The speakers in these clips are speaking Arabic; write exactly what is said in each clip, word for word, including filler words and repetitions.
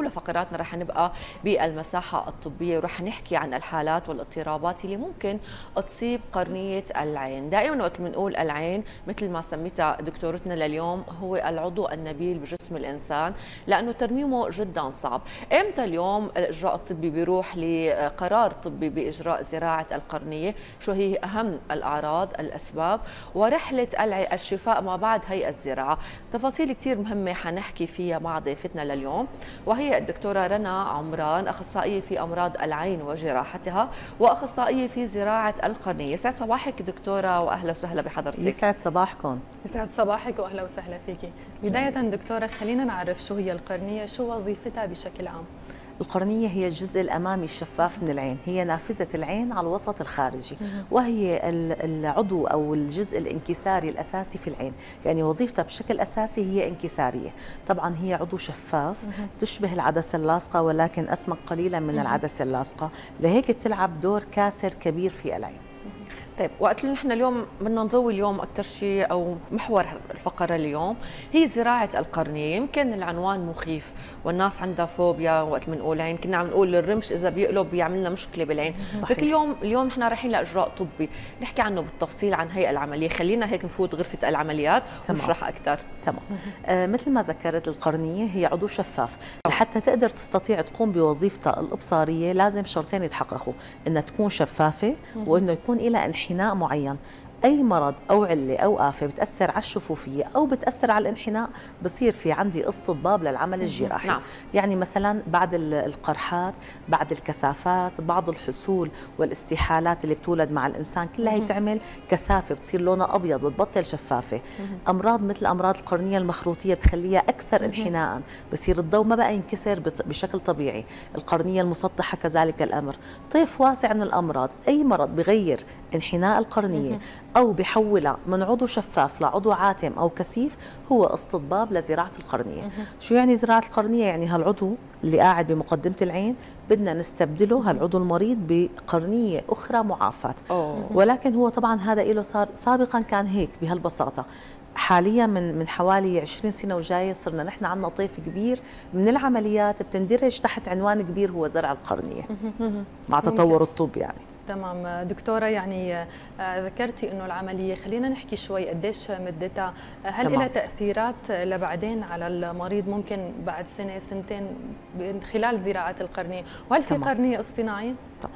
بأولى فقراتنا رح نبقى بالمساحة الطبية، ورح نحكي عن الحالات والاضطرابات اللي ممكن تصيب قرنية العين. دائما وقت بنقول العين مثل ما سميتها دكتورتنا لليوم هو العضو النبيل بجسم الإنسان، لأنه ترميمه جدا صعب. إمتى اليوم الإجراء الطبي بيروح لقرار طبي بإجراء زراعة القرنية؟ شو هي أهم الأعراض، الأسباب، ورحلة الشفاء ما بعد هي الزراعة؟ تفاصيل كتير مهمة حنحكي فيها مع ضيفتنا لليوم، وهي الدكتورة رنا عمران، أخصائية في أمراض العين وجراحتها وأخصائية في زراعة القرنية. يسعد صباحك دكتورة وأهلا وسهلا بحضرتك. يسعد صباحكم. يسعد صباحك وأهلا وسهلا فيكي. بداية دكتورة خلينا نعرف شو هي القرنية، شو وظيفتها بشكل عام؟ القرنية هي الجزء الأمامي الشفاف من العين، هي نافذة العين على الوسط الخارجي، وهي العضو أو الجزء الانكساري الأساسي في العين، يعني وظيفتها بشكل أساسي هي انكسارية. طبعا هي عضو شفاف تشبه العدسة اللاصقة ولكن أسمك قليلا من العدسة اللاصقة، لهيك بتلعب دور كاسر كبير في العين. طيب وقت اللي نحن اليوم بدنا نضوي اليوم اكثر شيء او محور الفقره اليوم هي زراعه القرنيه. يمكن العنوان مخيف والناس عندها فوبيا وقت بنقول عين، كنا عم نقول الرمش اذا بيقلب بيعمل لنا مشكله بالعين. صحيح. اليوم اليوم نحن رايحين لاجراء طبي نحكي عنه بالتفصيل عن هي العمليه. خلينا هيك نفوت غرفه العمليات ونشرح اكثر. تمام. آه مثل ما ذكرت القرنيه هي عضو شفاف، لحتى تقدر تستطيع تقوم بوظيفتها الابصاريه لازم شرطين يتحققوا، انها تكون شفافه وانه يكون لها انحناء معين. أي مرض أو علة أو آفة بتأثر على الشفوفية أو بتأثر على الانحناء بصير في عندي استطباب للعمل الجراحي. نعم. يعني مثلا بعد القرحات، بعد الكثافات، بعض الحسول والاستحالات اللي بتولد مع الإنسان كلها هي بتعمل كثافة، بتصير لونها أبيض، بتبطل شفافة. أمراض مثل أمراض القرنية المخروطية بتخليها أكثر انحناء، بصير الضوء ما بقى ينكسر بشكل طبيعي. القرنية المسطحة كذلك الأمر. طيف واسع من الأمراض، أي مرض بغير انحناء القرنية أو بحولها من عضو شفاف لعضو عاتم أو كثيف هو استطباب لزراعة القرنية. شو يعني زراعة القرنية؟ يعني هالعضو اللي قاعد بمقدمة العين بدنا نستبدله هالعضو المريض بقرنية أخرى معافاة. أوه. ولكن هو طبعا هذا له صار سابقا كان هيك بهالبساطة. حاليا من من حوالي عشرين سنة وجاية صرنا نحن عندنا طيف كبير من العمليات بتندرج تحت عنوان كبير هو زرع القرنية مع تطور الطب يعني. تمام دكتورة، يعني ذكرتي انه العمليه، خلينا نحكي شوي قديش مدتها، هل لها تاثيرات لبعدين على المريض ممكن بعد سنه سنتين خلال زراعه القرنيه، وهل في قرنيه اصطناعيه؟ طبعا.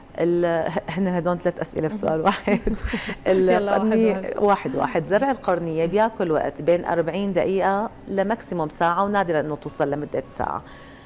هن هدول ثلاث اسئله في سؤال واحد. القرنيه واحد واحد زرع القرنيه بياكل وقت بين أربعين دقيقه لماكسيموم ساعه، ونادرا انه توصل لمده ساعه.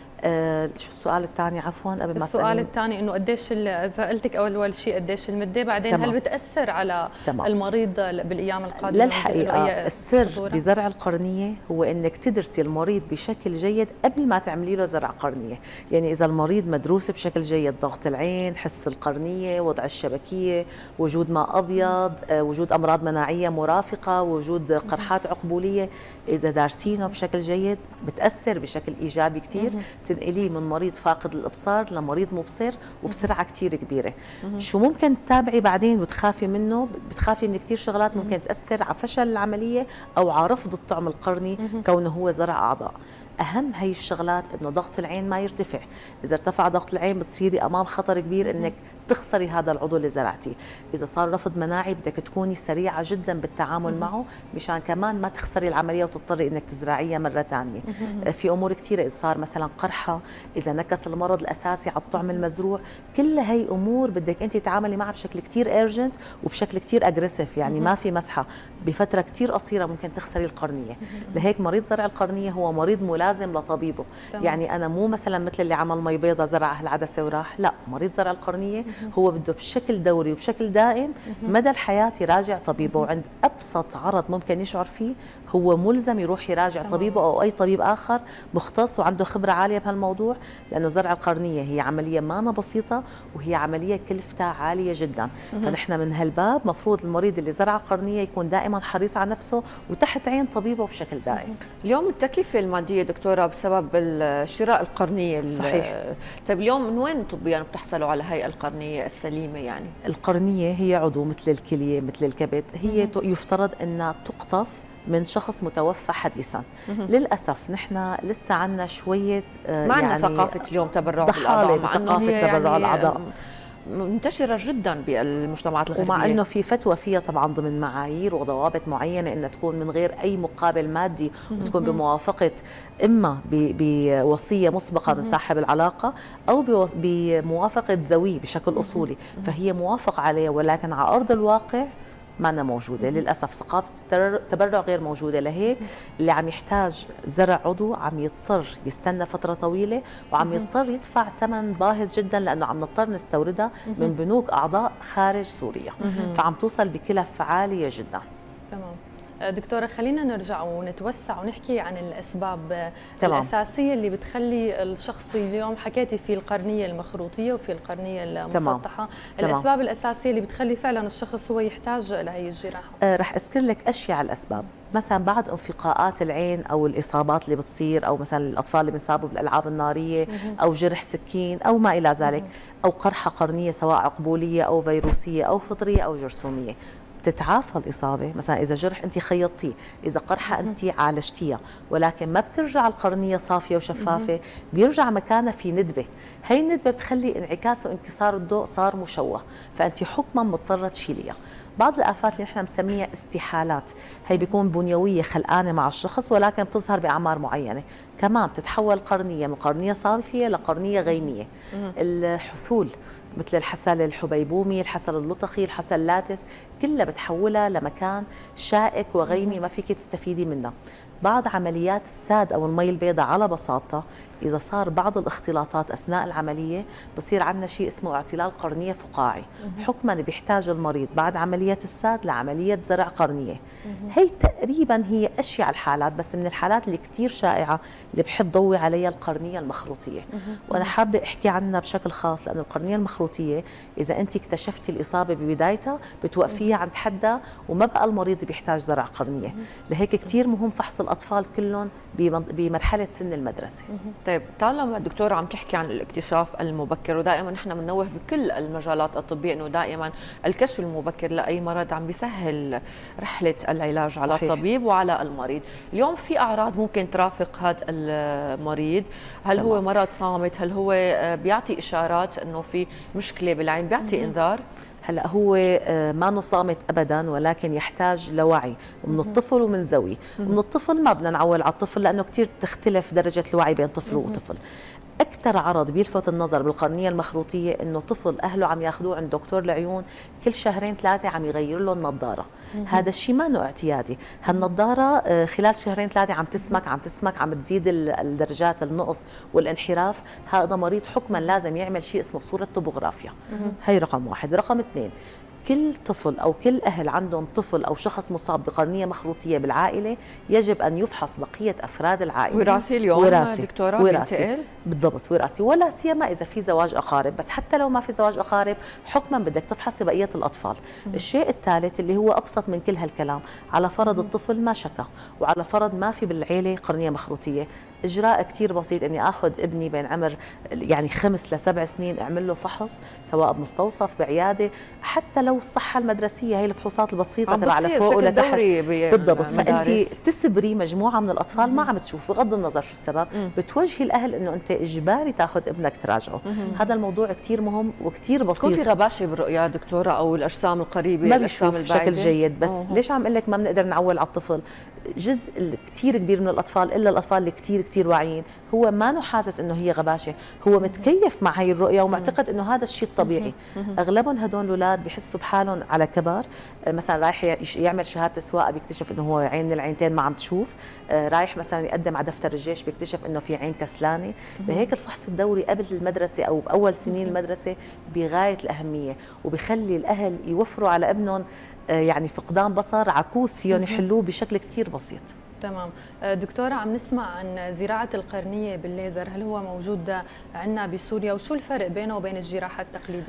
آه شو السؤال الثاني عفوا قبل ما السؤال الثاني انه قديش سالتك اول شيء قديش المده، بعدين تمام. هل بتاثر على تمام. المريض بالايام القادمه؟ للحقيقه السر بزرع القرنيه هو انك تدرسي المريض بشكل جيد قبل ما تعملي له زرع قرنيه. يعني اذا المريض مدروس بشكل جيد، ضغط العين، حس القرنيه، وضع الشبكيه، وجود ماء ابيض، آه وجود امراض مناعيه مرافقه، وجود قرحات عقبوليه، اذا دارسينه بشكل جيد بتاثر بشكل ايجابي كثير، تنقليه من مريض فاقد الابصار لمريض مبصر وبسرعه كثير كبيره. شو ممكن تتابعي بعدين وتخافي منه؟ بتخافي من كثير شغلات ممكن تاثر على فشل العمليه او على رفض الطعم القرني كونه هو زرع اعضاء. اهم هي الشغلات انه ضغط العين ما يرتفع. اذا ارتفع ضغط العين بتصيري امام خطر كبير انك تخسري هذا العضو اللي زرعتيه. اذا صار رفض مناعي بدك تكوني سريعه جدا بالتعامل معه مشان كمان ما تخسري العمليه وتضطري انك تزرعيها مره ثانيه. في امور كثيره، اذا صار مثلا قرحه، اذا نكس المرض الاساسي على الطعم المزروع، كل هي امور بدك انت تتعاملي معها بشكل كثير ايرجنت وبشكل كثير اجريسيف، يعني ما في مسحه، بفتره كثير قصيره ممكن تخسري القرنيه. لهيك مريض زرع القرنيه هو مريض ملازم لطبيبه. طبعا. يعني انا مو مثلا مثل اللي عمل مي بيضاء زرع العدسه وراح، لا، مريض زرع القرنيه هو بده بشكل دوري وبشكل دائم مدى الحياه يراجع طبيبه، وعند ابسط عرض ممكن يشعر فيه هو ملزم يروح يراجع طبعا. طبيبه او اي طبيب اخر مختص وعنده خبره عاليه بهالموضوع، لانه زرع القرنيه هي عمليه ما بسيطه وهي عمليه كلفتها عاليه جدا. فنحن من هالباب مفروض المريض اللي زرع القرنيه يكون دائما حريص على نفسه وتحت عين طبيبه بشكل دائم. اليوم التكلفه الماديه دكتوره بسبب شراء القرنيه صحيح. طيب اليوم من وين طبيا يعني بتحصلوا على هي القرنيه السليمه؟ يعني القرنيه هي عضو مثل الكليه مثل الكبد، هي يفترض انها تقطف من شخص متوفى حديثا. للاسف نحن لسه عندنا شويه ما عندنا يعني ثقافه اليوم تبرع بالاعضاء، ثقافه تبرع يعني الاعضاء منتشرة جدا بالمجتمعات الغربية، ومع أنه في فتوى فيها طبعا ضمن معايير وضوابط معينة أنها تكون من غير أي مقابل مادي، وتكون بموافقة إما بوصية مسبقة من صاحب العلاقة أو بموافقة ذويه بشكل أصولي، فهي موافقة عليها، ولكن على أرض الواقع معنا موجودة للأسف. ثقافة التبرع غير موجودة، لهيك اللي عم يحتاج زرع عضو عم يضطر يستنى فترة طويلة، وعم يضطر يدفع ثمن باهظ جدا، لأنه عم نضطر نستوردها من بنوك أعضاء خارج سوريا، فعم توصل بكلف عالية جدا. تمام دكتورة، خلينا نرجع ونتوسع ونحكي عن الأسباب تمام. الأساسية اللي بتخلي الشخص اليوم، حكيتي في القرنية المخروطية وفي القرنية المسطحة، تمام. الأسباب الأساسية اللي بتخلي فعلا الشخص هو يحتاج لهي الجراحة. آه رح أذكر لك أشياء على الأسباب، مثلا بعد انفقاءات العين أو الإصابات اللي بتصير، أو مثلا الأطفال اللي بنصابوا بالألعاب النارية أو جرح سكين أو ما إلى ذلك، أو قرحة قرنية سواء عقبولية أو فيروسية أو فطرية أو جرثومية، بتتعافى الإصابة. مثلا إذا جرح أنت خيطتيه، إذا قرحة أنت عالجتيها، ولكن ما بترجع القرنية صافية وشفافة، بيرجع مكانها في ندبة، هي الندبة بتخلي انعكاس وانكسار الضوء صار مشوه، فأنت حكما مضطرة تشيليها. بعض الآفات اللي نحن بنسميها استحالات، هي بيكون بنيوية خلقانة مع الشخص ولكن بتظهر بأعمار معينة، كمان بتتحول قرنية من قرنية صافية لقرنية غيمية. الحثول مثل الحسل الحبيبومي، الحسل اللطخي، الحسل اللاتس، كلها بتحولها لمكان شائك وغيمي ما فيك تستفيدي منه. بعض عمليات الساد أو المي البيضاء على بساطة، إذا صار بعض الاختلاطات أثناء العملية بصير عندنا شيء اسمه اعتلال قرنية فقاعي، حكما بيحتاج المريض بعد عملية الساد لعملية زرع قرنية. هي تقريبا هي أشياء الحالات، بس من الحالات اللي كتير شائعة اللي بحب ضوي عليها القرنية المخروطية، وأنا حابة أحكي عنها بشكل خاص، لأن القرنية المخروطية إذا أنت اكتشفتي الإصابة ببدايتها بتوقفيها عند حدها، وما بقى المريض بيحتاج زرع قرنية. لهيك كتير مهم فحص الأطفال كلهم بمرحلة سن المدرسة. طيب طالما الدكتورة عم تحكي عن الاكتشاف المبكر، ودائما نحن بننوه بكل المجالات الطبية انه دائما الكشف المبكر لاي مرض عم بيسهل رحلة العلاج على صحيح. الطبيب وعلى المريض. اليوم في اعراض ممكن ترافق هذا المريض، هل تمام. هو مرض صامت، هل هو بيعطي اشارات انه في مشكلة بالعين، بيعطي انذار؟ هلا هو ما صامت ابدا، ولكن يحتاج لوعي من الطفل ومن ذويه. من الطفل ما بدنا نعول على الطفل لانه كثير تختلف درجه الوعي بين طفل وطفل. اكثر عرض بيلفت النظر بالقرنيه المخروطيه انه طفل اهله عم ياخذوه عند دكتور العيون كل شهرين ثلاثه عم يغير له النظاره. هذا الشيء ما له اعتيادي، هالنظاره خلال شهرين ثلاثه عم تسمك عم تسمك عم تزيد الدرجات النقص والانحراف، هذا مريض حكما لازم يعمل شيء اسمه صوره توبوغرافيا. هي رقم واحد. رقم اثنين، كل طفل أو كل أهل عندهم طفل أو شخص مصاب بقرنية مخروطية بالعائلة يجب أن يفحص بقية أفراد العائلة. وراثي اليوم وراثي. دكتورة وراثي بالضبط، وراثي، ولا سيما إذا في زواج أقارب، بس حتى لو ما في زواج أقارب حكما بدك تفحصي بقية الأطفال. مم. الشيء الثالث اللي هو أبسط من كل هالكلام، على فرض مم. الطفل ما شكى وعلى فرض ما في بالعيلة قرنية مخروطية، إجراء كتير بسيط إني آخذ ابني بين عمر يعني خمس لسبع سنين أعمل له فحص سواء بمستوصف بعيادة، حتى لو الصحة المدرسية، هي الفحوصات البسيطة تبع لفوق ولا تحت. بالضبط. فأنت تسبري مجموعة من الأطفال مم. ما عم تشوف بغض النظر شو السبب، مم. بتوجهي الأهل إنه أنت إجباري تاخذ ابنك تراجعه. مم. هذا الموضوع كتير مهم وكتير بسيط. يكون في غباشة بالرؤية دكتورة أو الأجسام القريبة ما بيشوف بشكل جيد، بس أوه. ليش عم أقول لك ما بنقدر نعول على الطفل؟ جزء كتير كبير من الأطفال إلا الأطفال اللي كتير كتير واعيين هو ما نو حاسس انه هي غباشه، هو متكيف مع هي الرؤيه ومعتقد انه هذا الشيء الطبيعي. اغلبهم هدول الاولاد بحسوا بحالهم على كبر، مثلا رايح يعمل شهاده سواقه بيكتشف انه هو عين العينتين ما عم تشوف، رايح مثلا يقدم على دفتر الجيش بيكتشف انه في عين كسلانه. لهيك الفحص الدوري قبل المدرسه او باول سنين المدرسه بغايه الاهميه، وبخلي الاهل يوفروا على ابنهم يعني فقدان بصر عكوس فيهم يحلوه بشكل كتير بسيط. تمام. دكتورة، عم نسمع عن زراعة القرنية بالليزر، هل هو موجود عندنا بسوريا وشو الفرق بينه وبين الجراحة التقليدية؟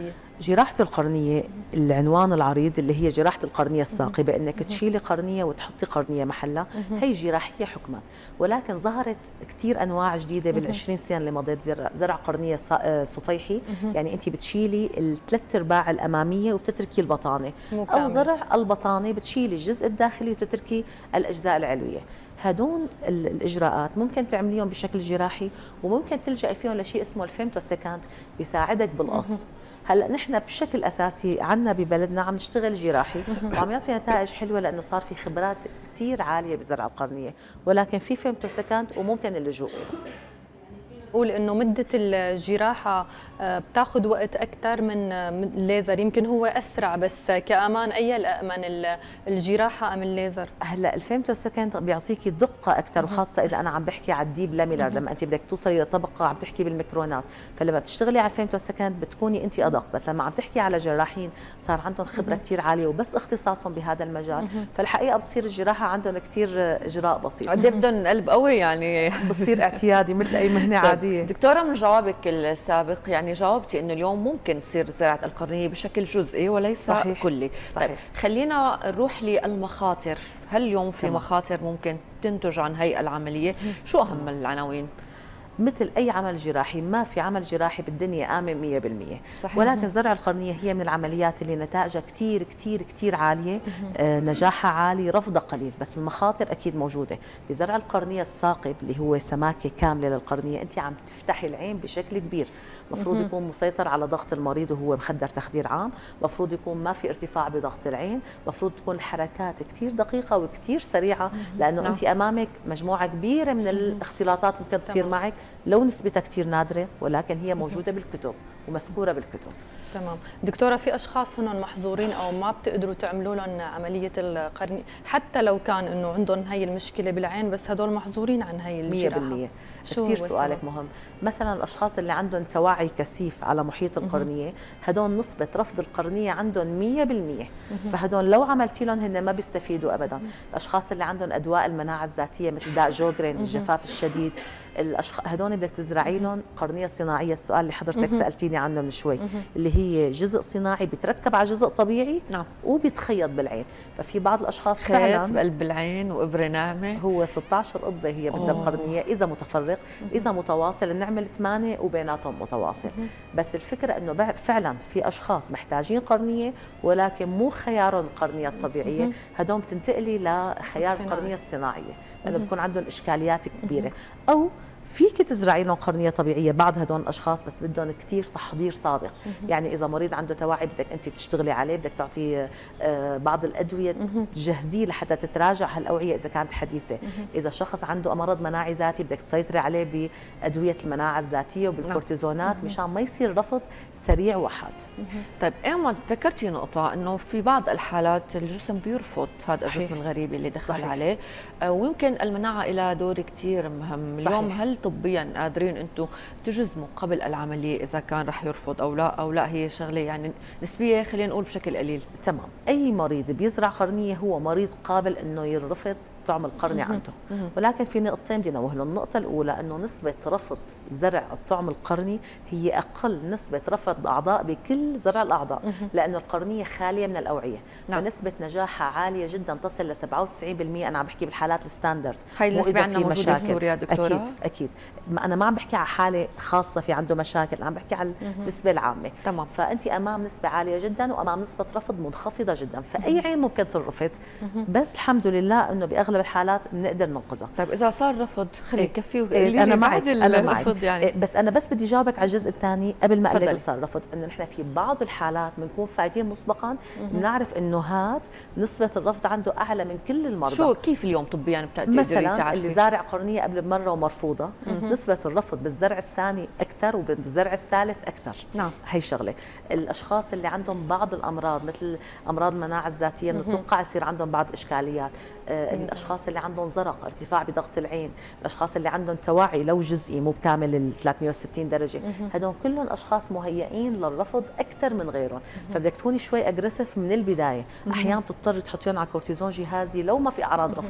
جراحة القرنية العنوان العريض اللي هي جراحة القرنية الثاقبة، انك تشيلي قرنية وتحطي قرنية محلها، هي جراحية حكما، ولكن ظهرت كثير انواع جديدة بالعشرين سنة اللي مضت، زرع قرنية صفيحي، يعني انت بتشيلي الثلاث ارباع الامامية وبتتركي البطانة، او زرع البطانة بتشيلي الجزء الداخلي وبتتركي الاجزاء العلوية. هدول الاجراءات ممكن تعمليهم بشكل جراحي، وممكن تلجئي فيهم لشيء اسمه الفيمتوسيكانت بيساعدك بالقص. هلا نحن بشكل اساسي عندنا ببلدنا عم نشتغل جراحي وعم يعطي نتائج حلوه، لانه صار في خبرات كثير عاليه بزرع القرنيه، ولكن في فيمتوسيكانت وممكن اللجوء له. نقول انه مده الجراحه بتاخذ وقت اكثر من الليزر، يمكن هو اسرع، بس كامان اي الامن الجراحه ام الليزر؟ هلا الفيمتوسيكانت بيعطيكي دقه اكثر، وخاصه اذا انا عم بحكي على الديب لاميلر، لما انت بدك توصلي لطبقه عم تحكي بالميكرونات، فلما بتشتغلي على الفيمتوسيكانت بتكوني انت ادق، بس لما عم تحكي على جراحين صار عندهم خبره كثير عاليه وبس اختصاصهم بهذا المجال، فالحقيقه بتصير الجراحه عندهم كثير اجراء بسيط. قد ايه بدهم قلب قوي يعني بتصير اعتيادي مثل اي مهنه عاديه. دكتوره، من جوابك السابق يعني جاوبتي انه اليوم ممكن تصير زراعه القرنيه بشكل جزئي وليس صحيح. كلي. صحيح. طيب خلينا نروح للمخاطر، هل اليوم في تمام. مخاطر ممكن تنتج عن هي العمليه؟ شو اهم العناوين؟ مثل أي عمل جراحي، ما في عمل جراحي بالدنيا آمن مية بالمية، صحيح. ولكن زرع القرنية هي من العمليات اللي نتائجها كتير كتير كتير عالية، آه نجاحها عالي، رفضها قليل، بس المخاطر أكيد موجودة. بزرع القرنية الثاقب اللي هو سماكة كاملة للقرنية، أنت عم تفتحي العين بشكل كبير، مفروض يكون مسيطر على ضغط المريض وهو مخدر تخدير عام، مفروض يكون ما في ارتفاع بضغط العين، مفروض تكون الحركات كتير دقيقة وكتير سريعة، لأنه نعم. أنت أمامك مجموعة كبيرة من الاختلاطات ممكن تصير معك، لو نسبتها كتير نادرة، ولكن هي موجودة بالكتب ومذكورة بالكتب. تمام. دكتورة، في أشخاص هن محظورين أو ما بتقدروا تعملوا لهم عملية القرنية، حتى لو كان إنه عندهم هي المشكلة بالعين، بس هدول محظورين عن هي الجراحة؟ مية بالمية. كثير سؤالك مهم. مثلا الاشخاص اللي عندهم توعي كثيف على محيط القرنيه، هدول نسبه رفض القرنيه عندهم مية بالمية، فهدول لو عملتي لهم هن ما بيستفيدوا ابدا. الاشخاص اللي عندهم ادواء المناعه الذاتيه مثل داء جوجرين، الجفاف الشديد، الاشخاص هدول بدك تزرعي لهم قرنيه صناعيه، السؤال اللي حضرتك سالتيني عنه من شوي، اللي هي جزء صناعي بيتركب على جزء طبيعي نعم. وبيتخيط بالعين. ففي بعض الاشخاص فعلا خيط بقلب العين وابره ناعمه، هو ستة عشر قضبه هي بدها القرنيه، اذا متفرق اذا متواصل بنعمل ثمانيه وبيناتهم متواصل. بس الفكره انه فعلا في اشخاص محتاجين قرنيه، ولكن مو خيارهم القرنيه الطبيعيه، هدول بتنتقلي لخيار القرنيه الصناعيه، لانه بكون عندهم اشكاليات كبيره. او فيك تزرعي لهم قرنيه طبيعيه بعض هدول الاشخاص، بس بدهم كثير تحضير سابق. يعني اذا مريض عنده توعي بدك انت تشتغلي عليه، بدك تعطيه بعض الادويه تجهزيه لحتى تتراجع هالاوعيه اذا كانت حديثه. اذا شخص عنده مرض مناعي ذاتي بدك تسيطري عليه بادويه المناعه الذاتيه وبالكورتيزونات مشان ما يصير رفض سريع وحاد. طيب ايمن، ذكرتي نقطه انه في بعض الحالات الجسم بيرفض هذا الجسم الغريب اللي دخل صحيح. عليه، ويمكن المناعه لها دور كثير مهم. صحيح. اليوم هل طبيا قادرين انتم تجزموا قبل العمليه اذا كان رح يرفض او لا، او لا هي شغله يعني نسبيه خلينا نقول بشكل قليل؟ تمام. اي مريض بيزرع قرنيه هو مريض قابل انه يرفض طعم القرني عنده، ولكن في نقطتين بدي انوه. النقطه الاولى انه نسبه رفض زرع الطعم القرني هي اقل نسبه رفض الاعضاء بكل زرع الاعضاء، لانه القرنيه خاليه من الاوعيه، نعم. فنسبه نجاحها عاليه جدا تصل ل سبعة وتسعين بالمئة. انا عم بحكي بالحالات الستاندرد، هي النسبه عندنا موجوده بسوريا دكتوره؟ اكيد اكيد. انا ما عم بحكي على حاله خاصه في عنده مشاكل، انا عم بحكي على النسبه العامه. تمام. فانت امام نسبه عاليه جدا وامام نسبه رفض منخفضه جدا، فاي عين ممكن ترفض، بس الحمد لله انه باغلب الحالات بنقدر ننقذها. طيب اذا صار رفض خلي يكفي إيه انا معك انا معك يعني. إيه بس انا بس بدي جاوبك على الجزء الثاني قبل ما اقول لك صار رفض، انه نحن في بعض الحالات بنكون فايتين مسبقا، بنعرف انه هاد نسبه الرفض عنده اعلى من كل المرضى. شو كيف اليوم طبيا بتقدري مثلا تعرفي؟ اللي زارع قرنيه قبل بمره ومرفوضه، نسبه الرفض بالزرع الثاني اكثر وبالزرع الثالث اكثر. نعم. هي شغله. الاشخاص اللي عندهم بعض الامراض مثل امراض المناعه الذاتيه بنتوقع يصير عندهم بعض الاشكاليات. آه الاشخاص اللي عندهم زرق، ارتفاع بضغط العين، الاشخاص اللي عندهم توعي لو جزئي مو بكامل ال ثلاثمئة وستين درجه، هدول كلهم اشخاص مهيئين للرفض اكثر من غيرهم، فبدك تكوني شوي اجريسيف من البدايه. احيانا بتضطر تحطيهم على كورتيزون جهازي لو ما في اعراض رفض،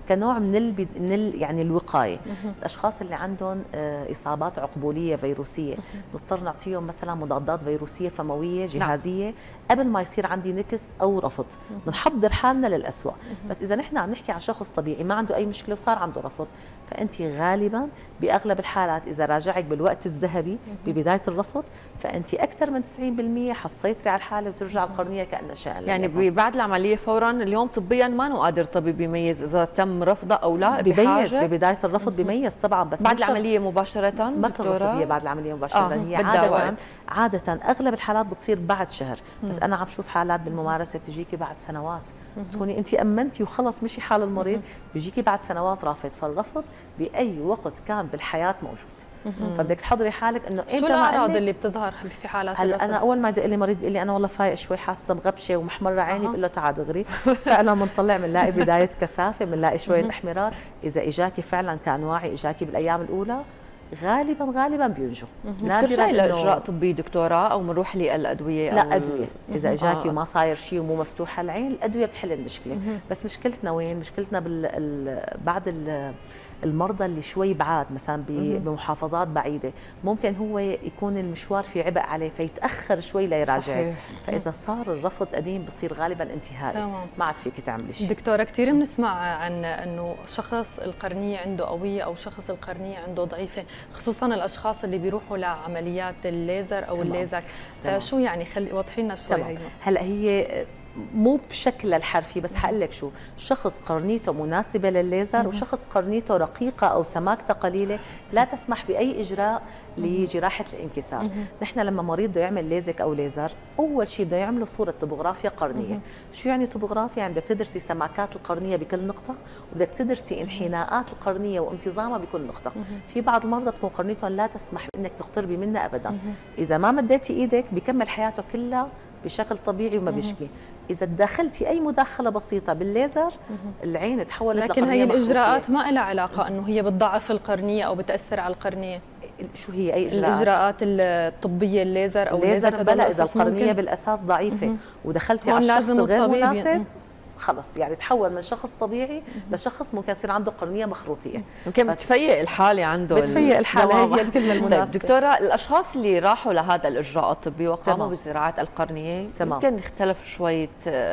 كنوع من ال من ال يعني الوقايه. الاشخاص اللي عندهم اصابات عقبوليه فيروسيه نضطر نعطيهم مثلا مضادات فيروسيه فمويه جهازيه نعم. قبل ما يصير عندي نكس او رفض، بنحضر حالنا للأسوأ. بس اذا نحن عم نحكي عن شخص طبيعي ما عنده اي مشكله وصار عنده رفض، فانت غالبا باغلب الحالات اذا راجعك بالوقت الذهبي ببدايه الرفض فانت اكثر من تسعين بالمئة حتسيطري على الحاله وترجع القرنيه كانها شيء. يعني بعد العمليه فورا اليوم طبيا ما نو قادر الطبيب يميز اذا تم رفضه او لا؟ بيميز ببدايه الرفض بيميز طبعا، بس بعد العمليه مباشره ما الرفض هي بعد العمليه مباشره آه. هي عاده وقت. عاده اغلب الحالات بتصير بعد شهر، بس انا عم شوف حالات بالممارسه بتجيكي بعد سنوات تكوني انت امنتي وخلص مشي حال المريض بيجيكي بعد سنوات رافض. فالرفض باي وقت كان بالحياه موجود، فبدك تحضري حالك انه شو الاعراض اللي بتظهر في حالات الرفض؟ انا اول ما يدق لي مريض بيقول لي انا والله فايق شوي حاسه مغبشه ومحمره عيني، بقول له تعال دغري فعلا بنطلع بنلاقي بدايه كثافه، بنلاقي شويه احمرار. اذا اجاكي فعلا كان واعي اجاكي بالايام الاولى غالبا غالبا بينجو. نادرا لاجراء طبي دكتوره او بنروح للادويه؟ لا ادويه اذا اجاكي آه. وما صاير شيء ومو مفتوحه العين الادويه بتحل المشكله. بس مشكلتنا وين؟ مشكلتنا بال بعد ال المرضى اللي شوي بعاد مثلا بمحافظات بعيده ممكن هو يكون المشوار في عبء عليه فيتاخر شوي ليراجعك، فاذا صار الرفض قديم بصير غالبا انتهائي ما عاد فيك تعملي شيء. دكتوره كثير بنسمع عن انه شخص القرنيه عنده قويه او شخص القرنيه عنده ضعيفه، خصوصا الاشخاص اللي بيروحوا لعمليات الليزر او تمام. الليزك تمام. شو يعني خلي وضحي لنا شوي. هي هلا هي مو بشكل الحرفي بس حقول لك شو، شخص قرنيته مناسبه للليزر وشخص قرنيته رقيقه او سماكته قليله لا تسمح باي اجراء لجراحه الانكسار. نحن لما مريض بده يعمل ليزك او ليزر اول شيء بده يعمله صوره طبوغرافيا قرنيه. شو يعني طبوغرافيا؟ يعني بدك تدرسي سماكات القرنيه بكل نقطه وبدك تدرسي انحناءات القرنيه وانتظامها بكل نقطه. في بعض المرضى تكون قرنيتهم لا تسمح بانك تقتربي منها ابدا، اذا ما مديتي ايدك بكمل حياته كلها بشكل طبيعي وما بيشكي. إذا تدخلتي أي مداخلة بسيطة بالليزر العين تحولت لكن هي الإجراءات ما لها علاقة أنه هي بتضعف القرنية أو بتأثر على القرنية. شو هي أي إجراءات؟ الإجراءات الطبية الليزر أو الليزر بلا إذا القرنية ممكن. بالأساس ضعيفة ودخلتي على الشخص الغير مناسب خلص يعني تحول من شخص طبيعي لشخص ممكن يصير عنده قرنيه مخروطيه. ممكن بتفيق الحاله عنده بتفيق الحاله هي الكلمه المناسبه. طيب دكتوره الاشخاص اللي راحوا لهذا الاجراء الطبي وقاموا بزراعه القرنيه تمام. يمكن اختلف شويه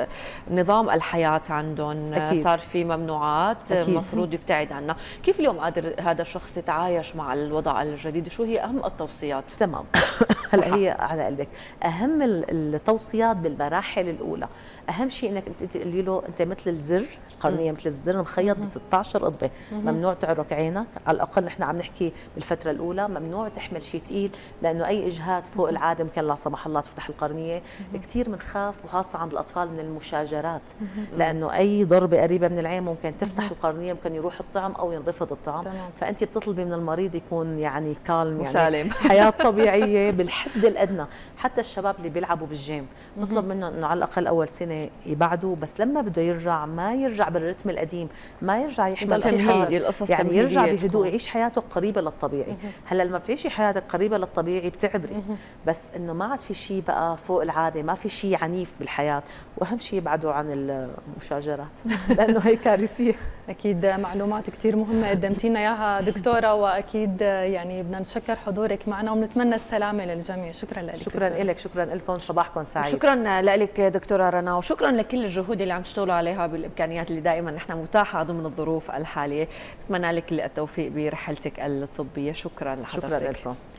نظام الحياه عندهم أكيد. صار في ممنوعات المفروض يبتعد عنها، كيف اليوم قادر هذا الشخص يتعايش مع الوضع الجديد؟ شو هي اهم التوصيات؟ تمام هلا هي على قلبك اهم التوصيات بالمراحل الاولى. اهم شيء انك انت تقولي له انت مثل الزر القرنيه مثل الزر مخيط ب ستة عشر قضبه، ممنوع تعرك عينك على الاقل. نحن عم نحكي بالفتره الاولى ممنوع تحمل شيء ثقيل لانه اي اجهاد فوق العاده ممكن لا سمح الله تفتح القرنيه. كثير بنخاف وخاصه عند الاطفال من المشاجرات لانه اي ضربه قريبه من العين ممكن تفتح القرنيه ممكن يروح الطعم او ينرفض الطعم. فانت بتطلبي من المريض يكون يعني كالم يعني سالم حياه طبيعيه بالحد الادنى. حتى الشباب اللي بيلعبوا بالجيم نطلب منهم انه على الاقل اول سنه يبعدوا، بس لما بده يرجع ما يرجع بالرتم القديم، ما يرجع يحمل تمهيدي القصص يعني يرجع بهدوء يعيش حياته قريبه للطبيعي. هلا لما بتعيشي حياتك قريبه للطبيعي بتعبري، بس انه ما عاد في شيء بقى فوق العاده، ما في شيء عنيف بالحياه، واهم شيء يبعدوا عن المشاجرات لانه هي كارثيه. اكيد معلومات كثير مهمه قدمتينا اياها دكتوره، واكيد يعني بدنا نتشكر حضورك معنا ونتمنى السلامه للجميع. شكرا لك. شكرا لك، شكرا لكم، صباحكم سعيد. شكرا لك دكتوره رنا، وشكرا لكل الجهود اللي عم تشتغلوا عليها بالامكانيات اللي دائما نحن متاحه ضمن الظروف الحاليه. بتمنى لك التوفيق برحلتك الطبيه. شكرا لحضرتك. شكرا لكم.